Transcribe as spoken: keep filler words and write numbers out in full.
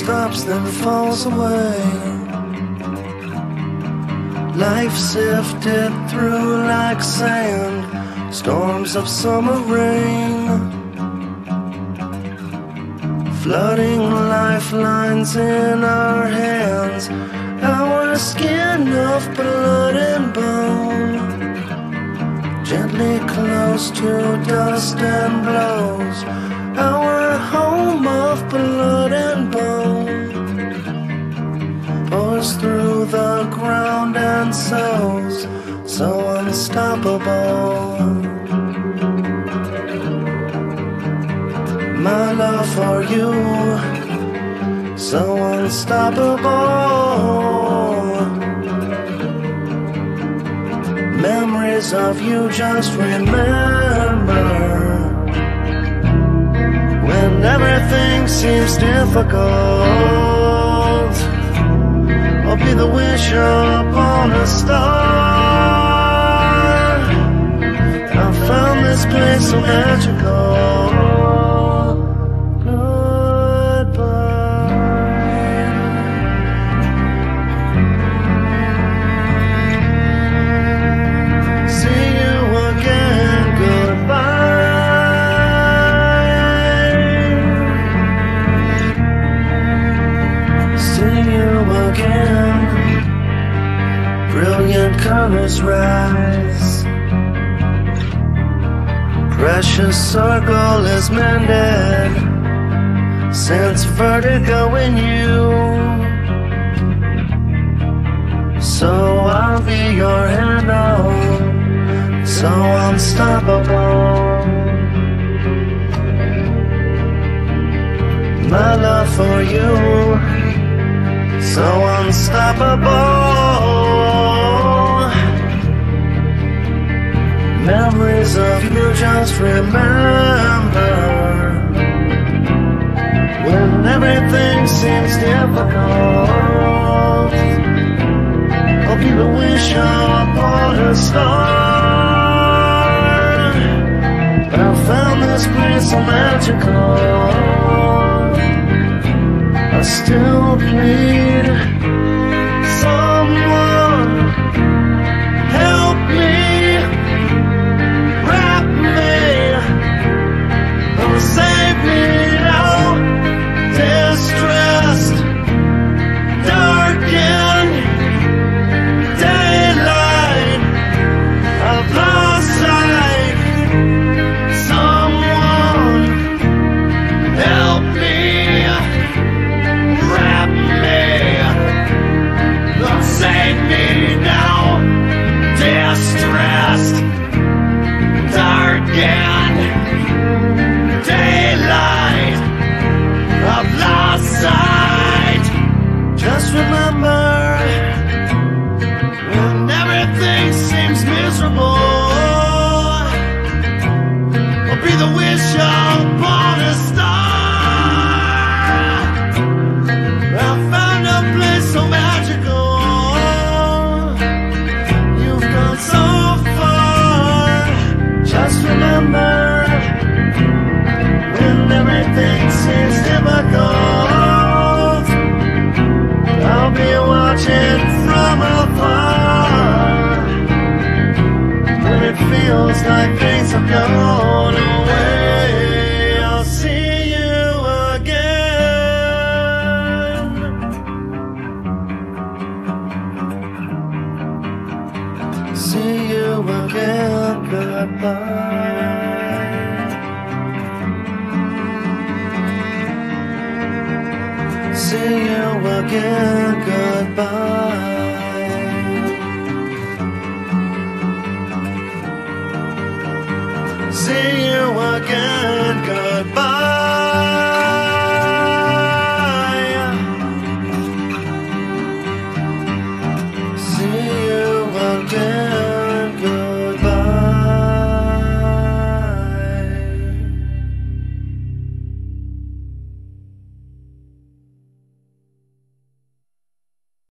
stops then falls away. Life sifted through like sand, storms of summer rain, flooding lifelines in our hands, our skin of blood and bone, gently close to dust and blows, our home of blood and bone, pours through the ground and sows, so unstoppable. My love for you, so unstoppable. Memories of you just remember when everything seems difficult. I'll be the wish upon a star. I found this place so magical. Brilliant colors rise, precious circle is mended, sense vertigo in you. So I'll be your handle, so unstoppable. My love for you, so unstoppable. Memories of you just remember when everything seems difficult. I'll be the wish upon a star. I found this place so magical. I still plead, someone help me, wrap me, or save me now. Distressed, darkened, daylight, I've lost sight. Someone help me, save me now. Distressed, darkened, daylight, I've lost sight. Just remember when everything seems miserable, I'll be the wish upon a star. I found a place so magical. Just remember when everything seems difficult, I'll be watching from afar. When it feels like things have gone away, I'll see you again. See you again. Goodbye. See you again.